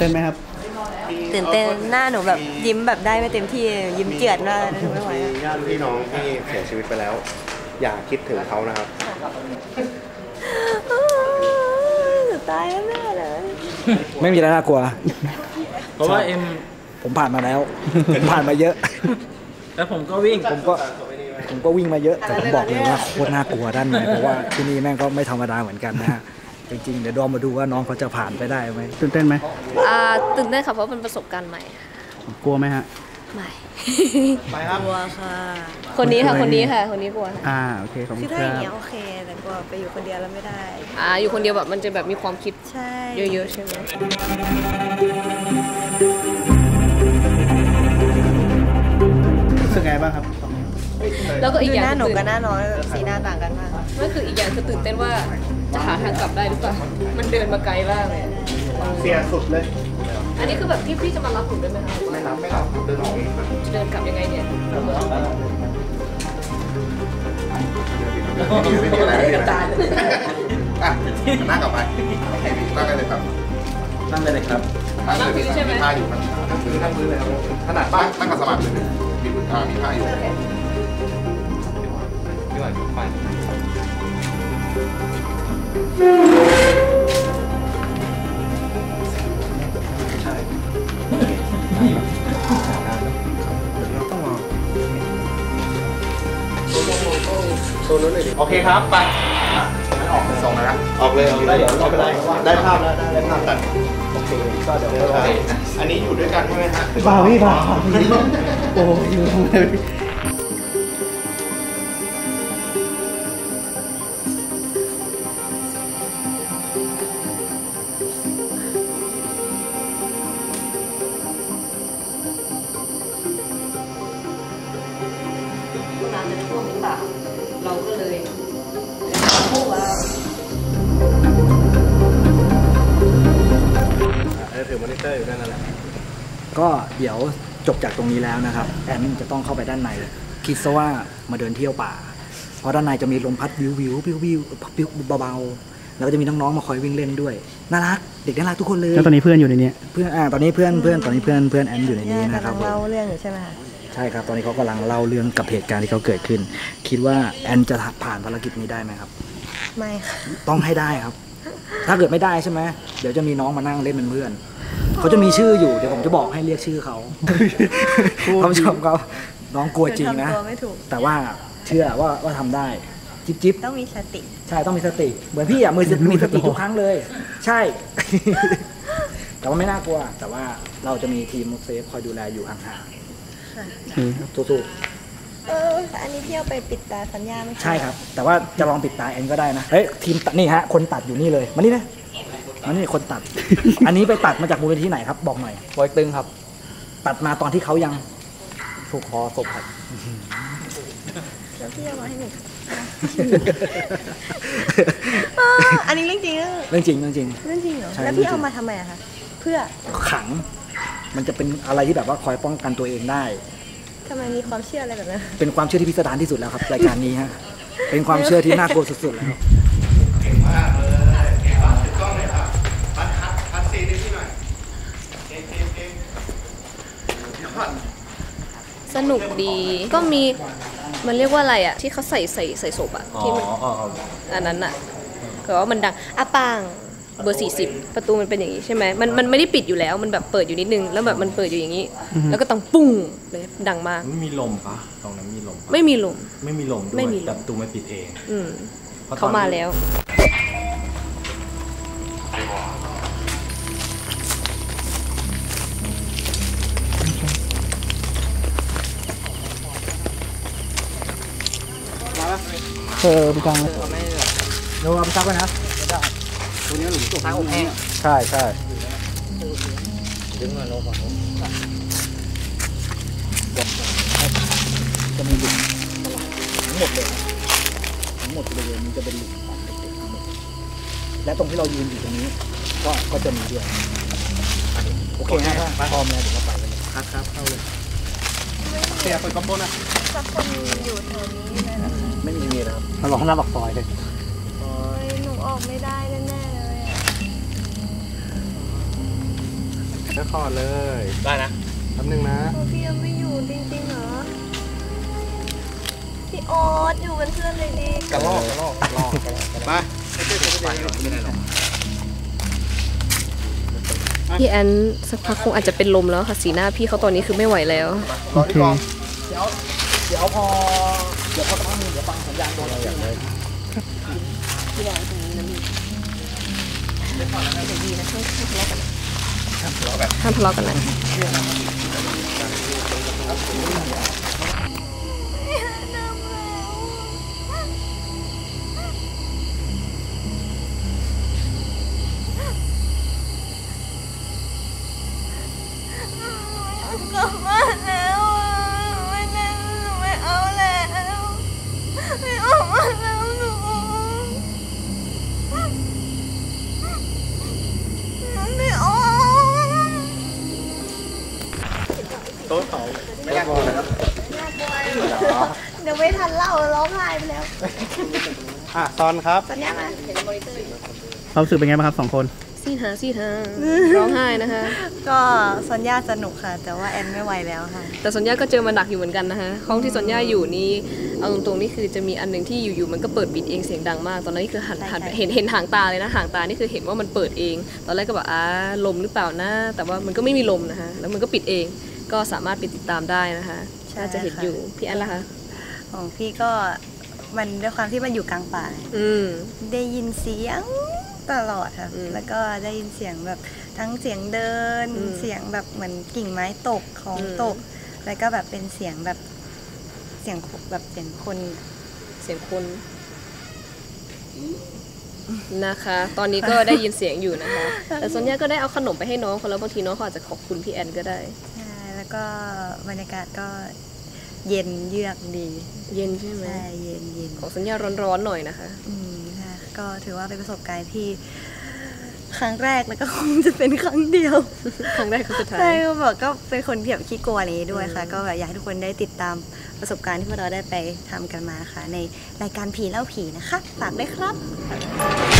นไหมครับตื่นเต้นหน้าหนูแบบยิ้มแบบได้ไม่เต็มที่ยิ้มเจือดมากหนูไม่ไหวญาติพี่น้องที่เสียชีวิตไปแล้วอย่าคิดถึงเขานะครับตายแน่เลยไม่มีอะไรน่ากลัวเพราะว่าผมผ่านมาแล้วผมผ่านมาเยอะแล้วผมก็วิ่งผมก็วิ่งมาเยอะแต่ผมบอกเลยว่าโคตรน่ากลัวด้านในเพราะว่าที่นี่แม่งก็ไม่ธรรมดาเหมือนกันนะฮะจริงๆเดี๋ยวดอมมาดูว่าน้องเขาจะผ่านไปได้ไหมตื่นเต้นไหมตื่นเต้นค่ะเพราะเป็นประสบการณ์ใหม่กลัวไหมฮะไม่ไปครับกลัวค่ะคนนี้ค่ะคนนี้กลัวโอเคขอบคุณครับคือถ้าอย่างเงี้ยโอเคแต่กลัวไปอยู่คนเดียวแล้วไม่ได้อยู่คนเดียวแบบมันจะแบบมีความคิดใช่เยอะๆใช่ไหมรู้สึกไงบ้างครับแล้วก็อีกอย่างหน้าหนูกับหน้าน้องสีหน้าต่างกันมากนั่นคืออีกอย่างคือตื่นเต้นว่าจะหาทางกลับได้หรือเปล่ามันเดินมาไกลมากเลยเสียสุดเลยอันนี้คือแบบพี่จะมารับผมได้ไหมคะไม่รับเดินออกเองจะเดินกลับยังไงเนี่ยไม่มีอะไรนั่งกลับไปนั่งกันเลยครับนั่งเลยครับนั่งเลยมีผ้าอยู่ครับนั่งพื้นเลยขนาดบ้านนั่งกับสมาธิเลยมีผ้าอยู่พี่หวานไปโอเคครับไปออกส่งนะออกเลยได้เดี๋ยวไม่เป็นไรได้ภาพแล้วได้ภาพกันโอเคก็เดี๋ยวอันนี้อยู่ด้วยกันใช่ไหมฮะบ่าวพี่บ่าวโอ้ยอยู่ทำไมน้ำจะท่วมหรือเปล่าเราก็เลยพูดว่าถือมอนิเตอร์อยู่นั่นแหละก็เดี๋ยวจบจากตรงนี้แล้วนะครับแอนจะต้องเข้าไปด้านในคิดซะว่ามาเดินเที่ยวป่าเพราะด้านในจะมีลมพัดวิวเบาๆแล้วก็จะมีน้องๆมาคอยวิ่งเล่นด้วยน่ารักเด็กน่ารักทุกคนเลยแล้วตอนนี้เพื่อนอยู่ในนี้เพื่อนตอนนี้เพื่อนแอนอยู่ในนี้นะครับเล่าเรื่องอยู่ใช่ไหมคะใช่ครับตอนนี้เขากำลังเล่าเรื่องกับเหตุการณ์ที่เขาเกิดขึ้นคิดว่าแอนจะผ่านภารกิจนี้ได้ไหมครับไม่ค่ะต้องให้ได้ครับถ้าเกิดไม่ได้ใช่ไหมเดี๋ยวจะมีน้องมานั่งเล่นเป็นเพื่อนเขาจะมีชื่ออยู่เดี๋ยวผมจะบอกให้เรียกชื่อเขาท่านผู้ชมเขาน้องกลัวจริงนะแต่ว่าเชื่อว่าทำได้จิ๊บต้องมีสติใช่ต้องมีสติเหมือนพี่อ่ะมีสติทุกครั้งเลยใช่แต่ว่าไม่น่ากลัวแต่ว่าเราจะมีทีมเซฟคอยดูแลอยู่ห่างๆสู้อันนี้พี่เอาไปปิดตาสัญญาไม่ใช่ครับแต่ว่าจะลองปิดตาเองก็ได้นะเฮ้ยทีมนี่ฮะคนตัดอยู่นี่เลยมานี่นะมานี่คนตัดอันนี้ไปตัดมาจากมูลนิธิไหนครับบอกหน่อยปอยตึงครับตัดมาตอนที่เขายังถูกคอศพครับแล้วพี่เอามาให้หนูอันนี้เรื่องจริงเรื่องจริงเหรอแล้วพี่เอามาทำไมอะคะเพื่อขังมันจะเป็นอะไรที่แบบว่าคอยป้องกันตัวเองได้ทำไมมีความเชื่ออะไรแบบนั้นเป็นความเชื่อที่พิสดารที่สุดแล้วครับรายการนี้ฮะเป็นความเชื่อที่น่ากลัวสุดๆแล้วสนุกดีก็มีมันเรียกว่าอะไรอ่ะที่เขาใส่ศพอ่ะที่มันอันนั้นอ่ะแต่ว่ามันดังปังเบอร์40ประตูมันเป็นอย่างนี้ใช่ไหมมันไม่ได้ปิดอยู่แล้วมันแบบเปิดอยู่นิดนึงแล้วแบบมันเปิดอยู่อย่างนี้แล้วก็ต้องปุ้งเลยดังมากไม่มีลมปะตรงนั้นมีลมไม่มีลมด้วยแต่ประตูไม่ปิดเองเขามาแล้วพี่กังเราเอาไปซักไว้นะตัวนี้หลุมตกอบแห้งใช่ดึงมาโน้ฝั่งนู้นจะมีหลุมทั้งหมดเลยทั้งหมดบริเวณนี้จะเป็นหลุมของเด็กๆทั้งหมดและตรงที่เรายืนอยู่ตรงนี้ก็จะมีด้วยโอเคนะพร้อมแล้วเดี๋ยวเราไปเลยครับเข้าเลยเสียเปิดกระโปรงนะสักคนอยู่แถวนี้เลยเหรอไม่มีเลยครับมาลองหน้าปากซอยเลยโอ้ยหนูออกไม่ได้แน่ๆเลยแล้วขอเลยได้นะแป๊บนึงนะพี่ยังไม่อยู่จริงๆเหรอพี่โอ๊ตอยู่เป็นเพื่อนเลยดิกระลอกมาพี่แอนสักพักคงอาจจะเป็นลมแล้วค่ะสีหน้าพี่เขาตอนนี้คือไม่ไหวแล้วรอที่กองเดี๋ยวพอสักพักนึงเดี๋ยวฟังสัญญาณโดนอย่างเลยพี่วางตรงนี้นะมีเดี๋ยวดีนะห้ามทะเลาะกันห้ามทะเลาะกันนะกลับบ้านแล้วไม่ได้หนูไม่เอาแล้วไม่ออกมาแล้วหนูไม่ออกโต๊ะเขาไม่ยากเลยครับเดี๋ยวไม่ทันเล่าร้องไห้ไปแล้วซอนครับสัญญาณมาความรู้สึกเป็นไงบ้างครับ2 คนซีหาร้องไห้นะคะก็สัญญาสนุกค่ะ แต่ว่าแอนไม่ไหวแล้วค่ะแต่สัญญาก็เจอมาหนักอยู่เหมือนกันนะคะห้องที่สัญญาอยู่นี่เอาตรงๆนี่คือจะมีอันหนึ่งที่อยู่ๆมันก็เปิดปิดเองเสียงดังมากตอนนั้นนี่คือหันใช่เห็นหางตาเลยนะหางตานี่คือเห็นว่ามันเปิดเอง ตอนแรกก็แบบลมหรือเปล่านะแต่ว่ามันก็ไม่มีลมนะคะแล้วมันก็ปิดเองก็สามารถไปติดตามได้นะคะน่าจะเห็นอยู่พี่แอนล่ะคะของพี่ก็มันด้วยความที่มันอยู่กลางป่า ได้ยินเสียงตลอดค่ะ แล้วก็ได้ยินเสียงแบบทั้งเสียงเดิน เสียงแบบเหมือนกิ่งไม้ตกของตก แล้วก็แบบเป็นเสียงแบบเสียงแบบเสียงคนเสียงคนนะคะ ตอนนี้ก็ได้ยินเสียงอยู่นะคะ แต่สัญญาก็ได้เอาขนมไปให้น้องเขาแล้วบางทีน้องเขาอาจจะขอบคุณพี่แอนก็ได้ใช่แล้วก็บรรยากาศก็เย็นเยือกดีเย็นใช่ไหมใช่เย็นเย็นของสัญญาร้อนๆหน่อยนะคะค่ะก็ถือว่าเป็นประสบการณ์ที่ครั้งแรกแล้วก็คงจะเป็นครั้งเดียวครั้งแรกครั้งสุดท้ายใช่ก็แบบก็เป็นคนที่แบบขี้กลัวอะไรอย่างนี้ด้วยค่ะ ก็แบบอยากให้ทุกคนได้ติดตามประสบการณ์ที่พวกเราได้ไปทำกันมานะคะในรายการผีเล่าผีนะคะฝากด้วยครับ